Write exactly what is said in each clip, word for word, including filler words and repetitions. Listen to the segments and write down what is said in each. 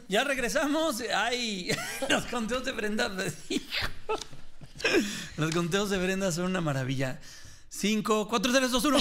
Ya regresamos. Ay, los conteos de Brenda. Los conteos de Brenda son una maravilla. Cinco, cuatro, tres, dos, uno.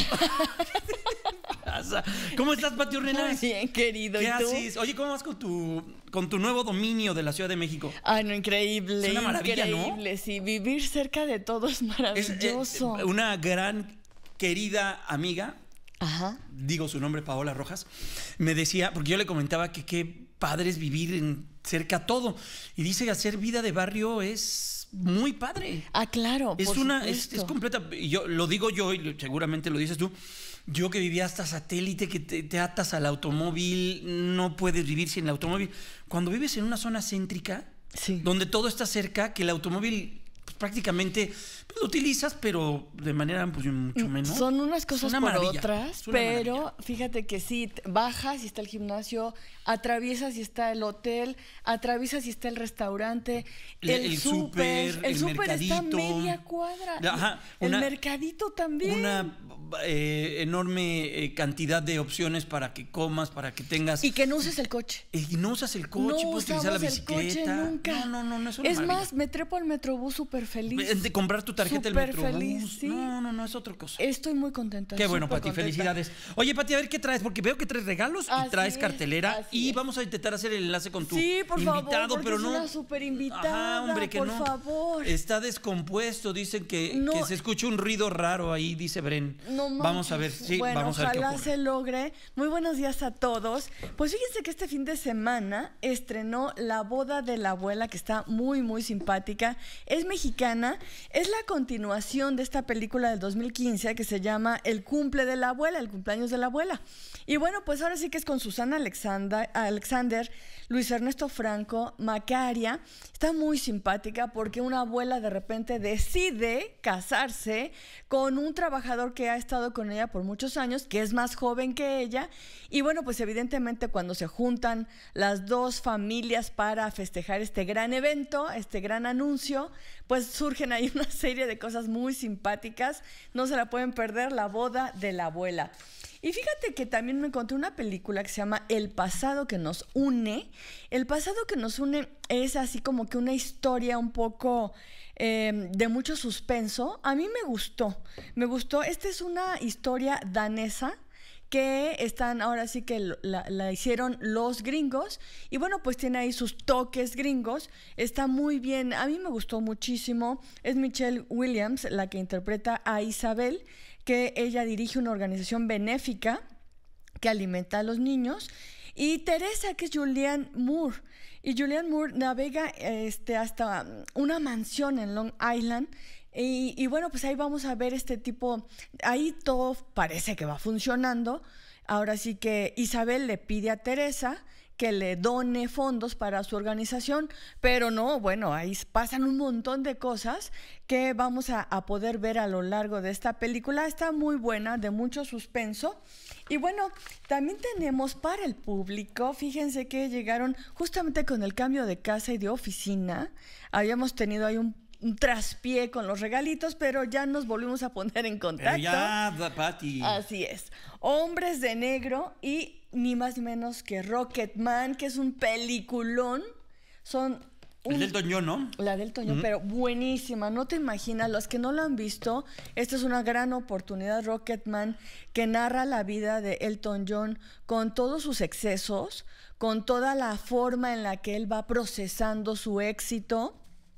¿Cómo estás, Pati Ornelas? Bien, querido. ¿Qué ¿Y tú? haces? Oye, ¿cómo vas con tu, con tu nuevo dominio de la Ciudad de México? Ay, no, increíble. Es una maravilla, increíble, ¿no? Sí, vivir cerca de todo es maravilloso. Es eh, una gran querida amiga. Ajá. Digo su nombre, Paola Rojas. Me decía, porque yo le comentaba que qué padre es vivir en, cerca a todo. Y dice que hacer vida de barrio es muy padre. Ah, claro. Es por una, es, supuesto. es completa. Y yo lo digo yo, y seguramente lo dices tú. Yo que vivía hasta satélite, que te, te atas al automóvil, no puedes vivir sin el automóvil. Cuando vives en una zona céntrica, sí, donde todo está cerca, que el automóvil pues, prácticamente pues, lo utilizas, pero de manera pues, mucho menos. Son unas cosas una por maravilla, otras, pero maravilla. Fíjate que sí, bajas y está el gimnasio, atraviesas y está el hotel, atraviesas y está el restaurante, el, el súper, el, el súper está a mercadito. media cuadra. Ajá, el una, mercadito también. Una eh, enorme eh, cantidad de opciones para que comas, para que tengas. Y que no uses el coche. Y no usas el coche, no puedes utilizar la bicicleta. El coche nunca. No, no, no, no es una Es maravilla. más, me trepo al Metrobús súper feliz. De comprar tu tarjeta del Súper Metrobús. feliz, sí. No, no, no, es otra cosa. Estoy muy contenta. Qué bueno, Pati, contenta. felicidades. Oye, Pati, a ver qué traes, porque veo que traes regalos así y traes es, cartelera y es. vamos a intentar hacer el enlace con tu sí, por invitado, favor, pero es no. Una súper invitada, Ajá, hombre, que por no. favor. Está descompuesto, dicen que, no. que se escucha un ruido raro ahí, dice Bren. No vamos a ver, sí, bueno, vamos a ver qué ojalá ocurre. se logre. Muy buenos días a todos. Pues fíjense que este fin de semana estrenó La boda de la abuela, que está muy, muy simpática. Es mexicana, es la continuación de esta película del dos mil quince que se llama El cumple de la abuela, el cumpleaños de la abuela. Y bueno, pues ahora sí que es con Susana Alexander, Alexander Luis Ernesto Franco, Macaria. Está muy simpática porque una abuela de repente decide casarse con un trabajador que ha estado con ella por muchos años, que es más joven que ella. Y bueno, pues evidentemente cuando se juntan las dos familias para festejar este gran evento, este gran anuncio, pues surgen ahí una serie de cosas muy simpáticas. No se la pueden perder, La boda de la abuela. Y fíjate que también me encontré una película que se llama El pasado que nos une. El pasado que nos une es así como que una historia un poco eh, de mucho suspenso. A mí me gustó, me gustó. Esta es una historia danesa que están, ahora sí que la, la hicieron los gringos y bueno, pues tiene ahí sus toques gringos, está muy bien, a mí me gustó muchísimo. Es Michelle Williams la que interpreta a Isabel, que ella dirige una organización benéfica que alimenta a los niños, y Teresa, que es Julianne Moore, y Julianne Moore navega este, hasta una mansión en Long Island. Y, y bueno, pues ahí vamos a ver este tipo, ahí todo parece que va funcionando. Ahora sí que Isabel le pide a Teresa que le done fondos para su organización, pero no, bueno, ahí pasan un montón de cosas que vamos a, a poder ver a lo largo de esta película. Está muy buena, de mucho suspenso. Y bueno, también tenemos para el público, fíjense que llegaron justamente con el cambio de casa y de oficina, habíamos tenido ahí un un traspié con los regalitos, pero ya nos volvimos a poner en contacto. Pero ya, Pati. Así es. Hombres de Negro y ni más ni menos que Rocketman, que es un peliculón. Son un, el del Toñón, ¿no? La del Toñón, uh-huh. Pero buenísima. No te imaginas, los que no lo han visto, esta es una gran oportunidad. Rocketman, que narra la vida de Elton John con todos sus excesos, con toda la forma en la que él va procesando su éxito.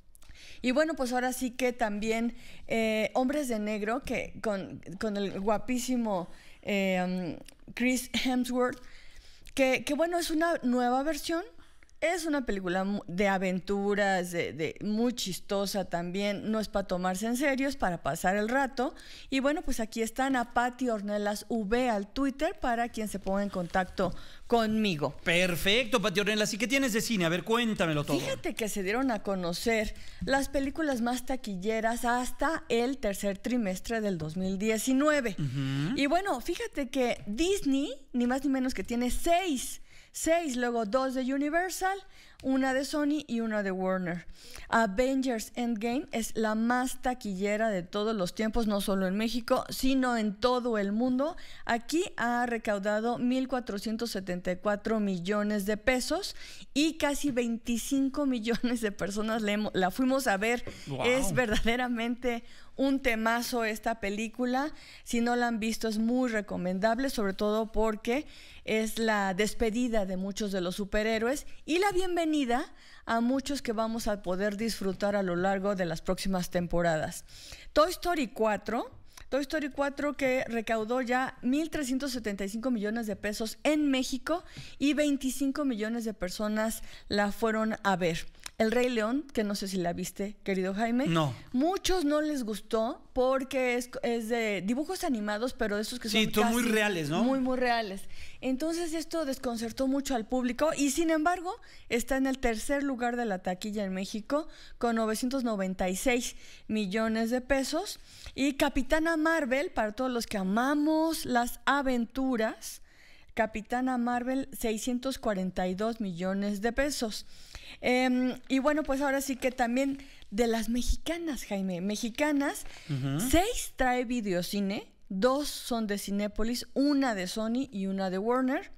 Y bueno, pues ahora sí que también eh, Hombres de Negro, que con, con el guapísimo eh, um, Chris Hemsworth, que, que bueno, es una nueva versión. Es una película de aventuras, de, de, muy chistosa también. No es para tomarse en serio, es para pasar el rato. Y bueno, pues aquí están a Pati Ornelas V al Twitter para quien se ponga en contacto conmigo. Perfecto, Pati Ornelas. ¿Y qué tienes de cine? A ver, cuéntamelo todo. Fíjate que se dieron a conocer las películas más taquilleras hasta el tercer trimestre del dos mil diecinueve. Uh-huh. Y bueno, fíjate que Disney, ni más ni menos que tiene seis seis, luego dos de Universal, una de Sony y una de Warner. Avengers Endgame es la más taquillera de todos los tiempos, no solo en México, sino en todo el mundo. Aquí ha recaudado mil cuatrocientos setenta y cuatro millones de pesos y casi veinticinco millones de personas la, la fuimos a ver. Wow. Es verdaderamente un temazo esta película. Si no la han visto, es muy recomendable, sobre todo porque es la despedida de muchos de los superhéroes y la bienvenida a muchos que vamos a poder disfrutar a lo largo de las próximas temporadas. Toy Story cuatro, Toy Story cuatro que recaudó ya mil trescientos setenta y cinco millones de pesos en México y veinticinco millones de personas la fueron a ver. El Rey León, que no sé si la viste, querido Jaime. No. Muchos no les gustó porque es, es de dibujos animados, pero de esos que son sí, casi muy reales, ¿no? Muy, muy reales. Entonces esto desconcertó mucho al público y sin embargo está en el tercer lugar de la taquilla en México con novecientos noventa y seis millones de pesos. Y Capitana Marvel, para todos los que amamos las aventuras, Capitana Marvel, seiscientos cuarenta y dos millones de pesos. Eh, y bueno, pues ahora sí que también de las mexicanas, Jaime, mexicanas, uh-huh. seis trae videocine, dos son de Cinépolis, una de Sony y una de Warner.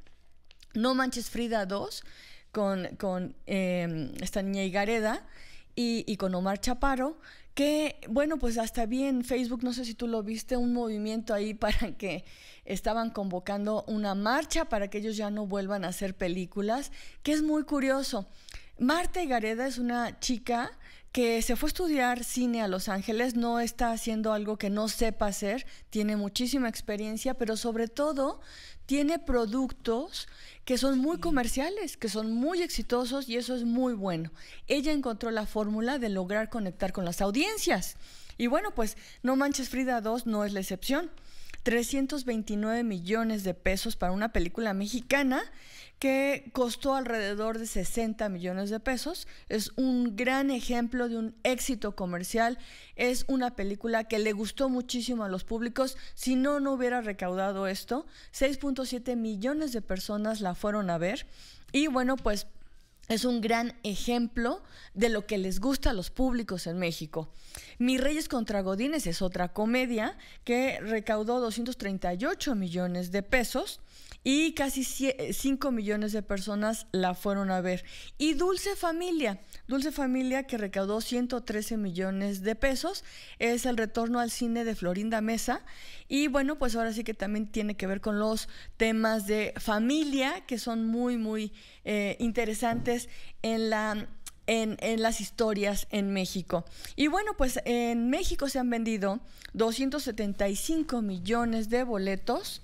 No Manches Frida dos, con, con eh, esta niña Higareda y, y con Omar Chaparro, que, bueno, pues hasta vi en Facebook, no sé si tú lo viste, un movimiento ahí para que estaban convocando una marcha para que ellos ya no vuelvan a hacer películas, que es muy curioso. Marta Higareda es una chica que se fue a estudiar cine a Los Ángeles, no está haciendo algo que no sepa hacer, tiene muchísima experiencia, pero sobre todo tiene productos que son muy comerciales, que son muy exitosos y eso es muy bueno. Ella encontró la fórmula de lograr conectar con las audiencias. Y bueno, pues No Manches Frida dos no es la excepción. trescientos veintinueve millones de pesos para una película mexicana que costó alrededor de sesenta millones de pesos. Es un gran ejemplo de un éxito comercial. Es una película que le gustó muchísimo a los públicos. Si no, no hubiera recaudado esto. seis punto siete millones de personas la fueron a ver. Y bueno, pues es un gran ejemplo de lo que les gusta a los públicos en México. Mis Reyes contra Godines es otra comedia que recaudó doscientos treinta y ocho millones de pesos y casi cinco millones de personas la fueron a ver. Y Dulce Familia, Dulce Familia que recaudó ciento trece millones de pesos, es el retorno al cine de Florinda Mesa. Y bueno, pues ahora sí que también tiene que ver con los temas de familia que son muy, muy eh, interesantes en la... En, en las historias en México. Y bueno, pues en México se han vendido doscientos setenta y cinco millones de boletos.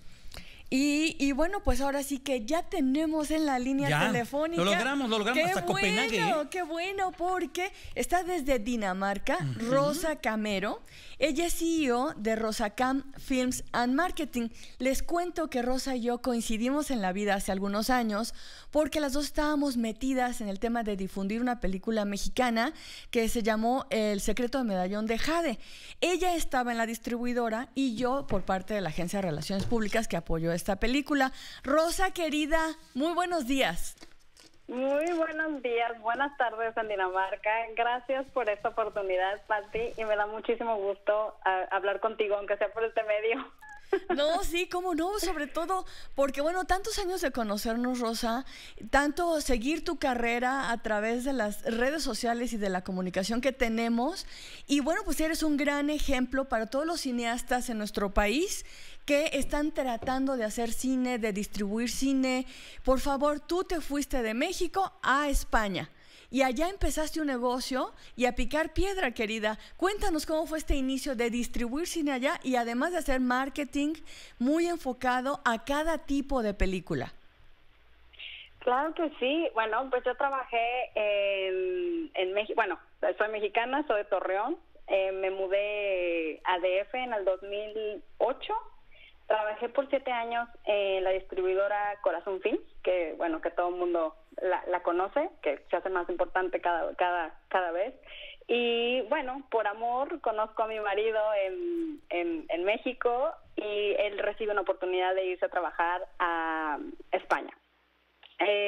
Y, y bueno, pues ahora sí que ya tenemos en la línea ya, telefónica. Lo logramos, lo logramos qué hasta bueno, Copenhague. ¿eh? Qué bueno, porque está desde Dinamarca, uh-huh. Rosa Camero. Ella es C E O de Rosacam Films and Marketing. Les cuento que Rosa y yo coincidimos en la vida hace algunos años porque las dos estábamos metidas en el tema de difundir una película mexicana que se llamó El secreto del medallón de Jade. Ella estaba en la distribuidora y yo por parte de la Agencia de Relaciones Públicas que apoyó esta película. Rosa, querida, muy buenos días. Muy buenos días, buenas tardes en Dinamarca. Gracias por esta oportunidad, Pati, y me da muchísimo gusto uh, hablar contigo, aunque sea por este medio. No, sí, cómo no, sobre todo porque, bueno, tantos años de conocernos, Rosa, tanto seguir tu carrera a través de las redes sociales y de la comunicación que tenemos, y bueno, pues eres un gran ejemplo para todos los cineastas en nuestro país que están tratando de hacer cine, de distribuir cine. Por favor, tú te fuiste de México a España. Y allá empezaste un negocio y a picar piedra, querida. Cuéntanos cómo fue este inicio de distribuir cine allá y además de hacer marketing muy enfocado a cada tipo de película. Claro que sí. Bueno, pues yo trabajé en, en México. Bueno, soy mexicana, soy de Torreón. Eh, me mudé a D F en el dos mil ocho. Trabajé por siete años en la distribuidora Corazón Films, que bueno, que todo el mundo la, la conoce, que se hace más importante cada, cada, cada vez. Y bueno, por amor conozco a mi marido en, en, en México y él recibe una oportunidad de irse a trabajar a España. Eh,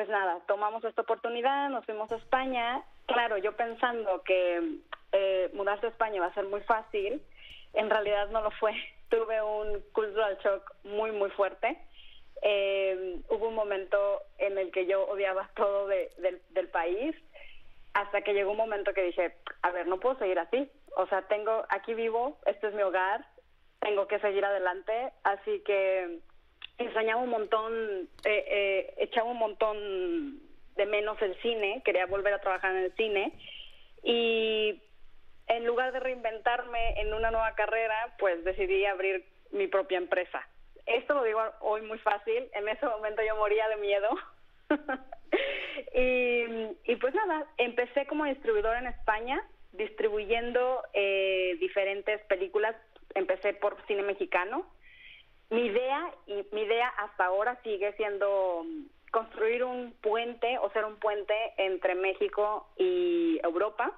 pues nada, tomamos esta oportunidad, nos fuimos a España. Claro, yo pensando que eh, mudarse a España va a ser muy fácil, en realidad no lo fue. Tuve un cultural shock muy, muy fuerte. Eh, hubo un momento en el que yo odiaba todo de, de, del país, hasta que llegó un momento que dije, a ver, no puedo seguir así. O sea, tengo, aquí vivo, este es mi hogar, tengo que seguir adelante, así que extrañaba un montón, eh, eh, echaba un montón de menos el cine, quería volver a trabajar en el cine, y en lugar de reinventarme en una nueva carrera, pues decidí abrir mi propia empresa. Esto lo digo hoy muy fácil, en ese momento yo moría de miedo. y, y pues nada, empecé como distribuidora en España, distribuyendo eh, diferentes películas. Empecé por cine mexicano. Mi idea, y mi idea hasta ahora sigue siendo construir un puente o ser un puente entre México y Europa.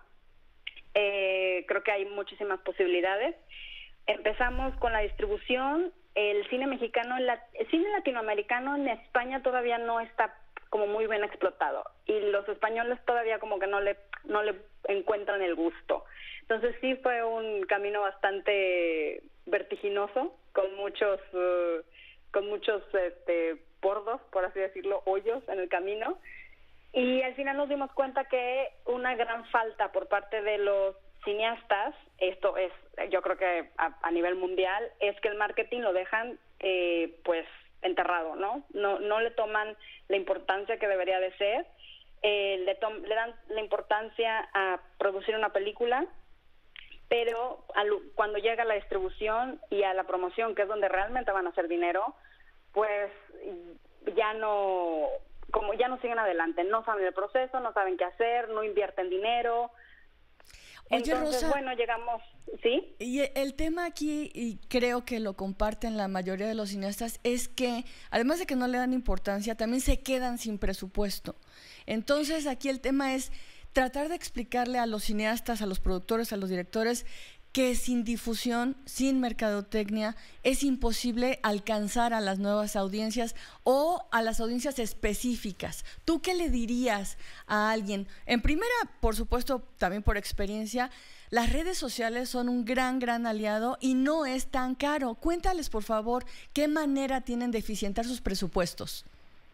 Eh, creo que hay muchísimas posibilidades. Empezamos con la distribución. El cine mexicano, el cine latinoamericano en España todavía no está como muy bien explotado, y los españoles todavía como que no le no le encuentran el gusto. Entonces sí fue un camino bastante vertiginoso, con muchos uh, con muchos este, bordos, por así decirlo, hoyos en el camino, y al final nos dimos cuenta que una gran falta por parte de los cineastas, esto es, yo creo que a, a nivel mundial, es que el marketing lo dejan eh, pues enterrado, ¿no? No no le toman la importancia que debería de ser, eh, le, tom le dan la importancia a producir una película, pero al, cuando llega la distribución y a la promoción, que es donde realmente van a hacer dinero, pues ya no, como ya no siguen adelante, no saben el proceso, no saben qué hacer, no invierten dinero. Oye, Entonces, Rosa, bueno, llegamos, ¿sí? Y el tema aquí, y creo que lo comparten la mayoría de los cineastas, es que además de que no le dan importancia, también se quedan sin presupuesto. Entonces aquí el tema es tratar de explicarle a los cineastas, a los productores, a los directores, que sin difusión, sin mercadotecnia, es imposible alcanzar a las nuevas audiencias o a las audiencias específicas. ¿Tú qué le dirías a alguien? En primera, por supuesto, también por experiencia, las redes sociales son un gran, gran aliado y no es tan caro. Cuéntales, por favor, qué manera tienen de eficientar sus presupuestos.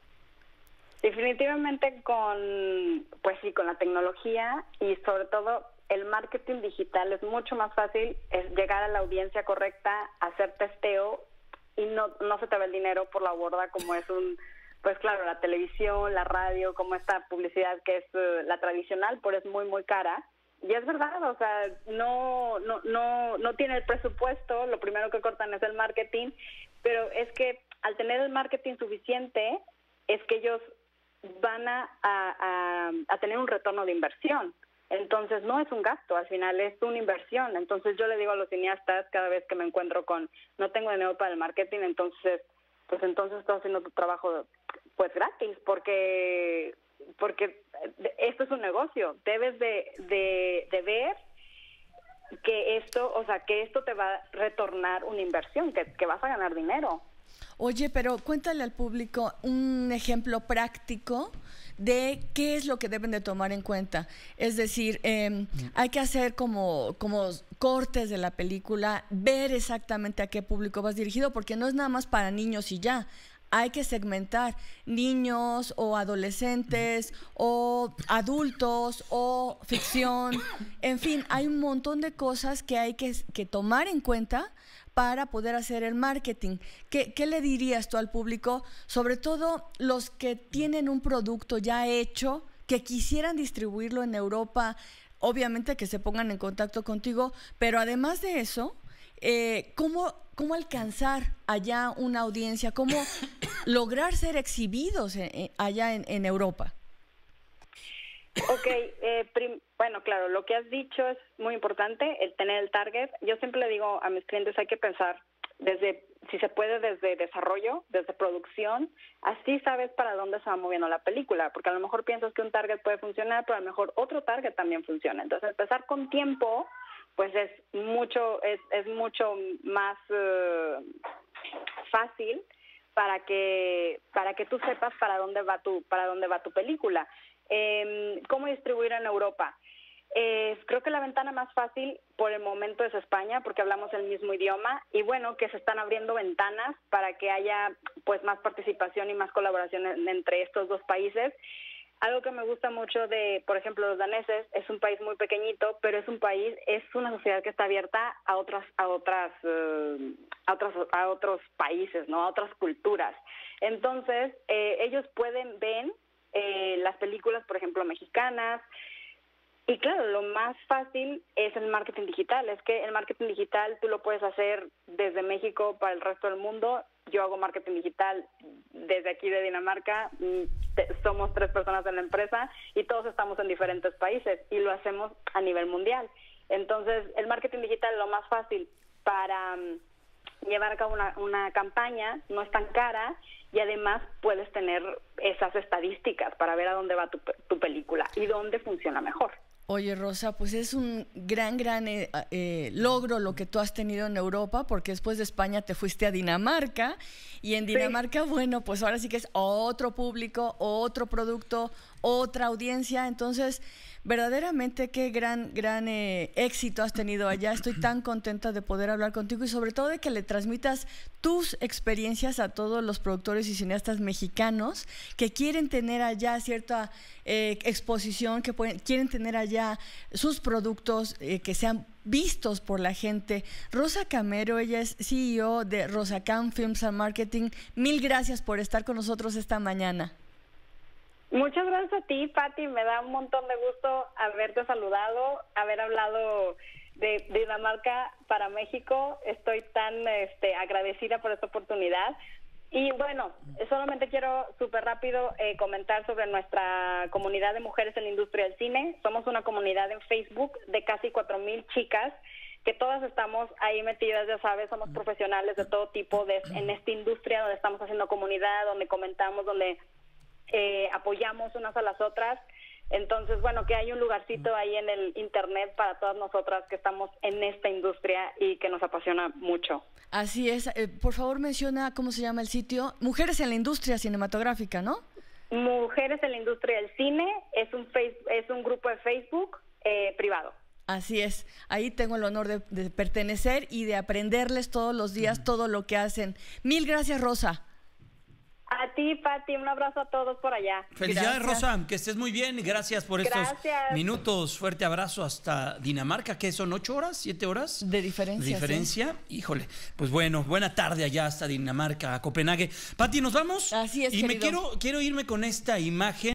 Definitivamente con, pues sí, con la tecnología y sobre todo el marketing digital es mucho más fácil, es llegar a la audiencia correcta, hacer testeo y no no se te va el dinero por la borda como es un, pues claro, la televisión, la radio, como esta publicidad que es uh, la tradicional, pero es muy muy cara. Y es verdad, o sea, no no no no tiene el presupuesto, lo primero que cortan es el marketing, pero es que al tener el marketing suficiente es que ellos van a, a, a tener un retorno de inversión. Entonces no es un gasto, al final es una inversión. Entonces yo le digo a los cineastas cada vez que me encuentro con no tengo dinero para el marketing, entonces pues entonces estás haciendo tu trabajo pues gratis, porque porque esto es un negocio. Debes de, de, de ver que esto, o sea, que esto te va a retornar una inversión, que, que vas a ganar dinero. Oye, pero cuéntale al público un ejemplo práctico de qué es lo que deben de tomar en cuenta. Es decir, eh, hay que hacer como, como cortes de la película, ver exactamente a qué público vas dirigido, porque no es nada más para niños y ya. Hay que segmentar niños o adolescentes o adultos o ficción. En fin, hay un montón de cosas que hay que, que tomar en cuenta para poder hacer el marketing. ¿Qué, ¿Qué le dirías tú al público? Sobre todo los que tienen un producto ya hecho, que quisieran distribuirlo en Europa, obviamente que se pongan en contacto contigo, pero además de eso, eh, ¿cómo, cómo alcanzar allá una audiencia? ¿Cómo lograr ser exhibidos en, en, allá en, en Europa? Ok, eh, prim bueno, claro, lo que has dicho es muy importante, el tener el target. Yo siempre le digo a mis clientes, hay que pensar desde, si se puede, desde desarrollo, desde producción, así sabes para dónde se va moviendo la película, porque a lo mejor piensas que un target puede funcionar, pero a lo mejor otro target también funciona. Entonces, empezar con tiempo, pues es mucho, es, es mucho más uh, fácil, para que para que tú sepas para dónde va tu para dónde va tu película. Eh, ¿Cómo distribuir en Europa? Eh, creo que la ventana más fácil por el momento es España, porque hablamos el mismo idioma, y bueno, que se están abriendo ventanas para que haya pues más participación y más colaboración en, entre estos dos países. Algo que me gusta mucho de, por ejemplo, los daneses, es un país muy pequeñito, pero es un país, es una sociedad que está abierta a otras, a otras, uh, a otros, a otros países, ¿no? A otras culturas. Entonces, eh, ellos pueden ver eh, las películas, por ejemplo, mexicanas. Y claro, lo más fácil es el marketing digital. Es que el marketing digital tú lo puedes hacer desde México para el resto del mundo. Yo hago marketing digital desde aquí de Dinamarca. Somos tres personas en la empresa y todos estamos en diferentes países y lo hacemos a nivel mundial. Entonces, el marketing digital es lo más fácil para um, llevar a cabo una, una campaña, no es tan cara y además puedes tener esas estadísticas para ver a dónde va tu, tu película y dónde funciona mejor. Oye, Rosa, pues es un gran, gran eh, eh, logro lo que tú has tenido en Europa, porque después de España te fuiste a Dinamarca, y en Dinamarca, sí, bueno, pues ahora sí que es otro público, otro producto, otra audiencia. Entonces, verdaderamente qué gran, gran eh, éxito has tenido allá. Estoy tan contenta de poder hablar contigo y sobre todo de que le transmitas tus experiencias a todos los productores y cineastas mexicanos que quieren tener allá cierta eh, exposición, que pueden, quieren tener allá sus productos eh, que sean vistos por la gente. Rosa Camero, ella es C E O de Rosacam Films and Marketing. Mil gracias por estar con nosotros esta mañana. Muchas gracias a ti, Pati. Me da un montón de gusto haberte saludado, haber hablado de, de Dinamarca para México. Estoy tan este, agradecida por esta oportunidad. Y bueno, solamente quiero súper rápido eh, comentar sobre nuestra comunidad de mujeres en la industria del cine. Somos una comunidad en Facebook de casi cuatro mil chicas que todas estamos ahí metidas, ya sabes, somos profesionales de todo tipo de, en esta industria donde estamos haciendo comunidad, donde comentamos, donde eh, apoyamos unas a las otras. Entonces, bueno, que hay un lugarcito ahí en el internet para todas nosotras que estamos en esta industria y que nos apasiona mucho. Así es. Eh, por favor, menciona cómo se llama el sitio. Mujeres en la industria cinematográfica, ¿no? Mujeres en la industria del cine es un face, es un grupo de Facebook eh, privado. Así es. Ahí tengo el honor de, de pertenecer y de aprenderles todos los días mm. todo lo que hacen. Mil gracias, Rosa. A ti, Pati, un abrazo a todos por allá. Felicidades, gracias. Rosa, que estés muy bien. Gracias por estos gracias. minutos. Fuerte abrazo hasta Dinamarca, ¿qué son? ¿Ocho horas? ¿Siete horas? De diferencia. De diferencia. Sí. Híjole. Pues bueno, buena tarde allá hasta Dinamarca, a Copenhague. Pati, ¿nos vamos? Así es, Y querido. me quiero, quiero irme con esta imagen.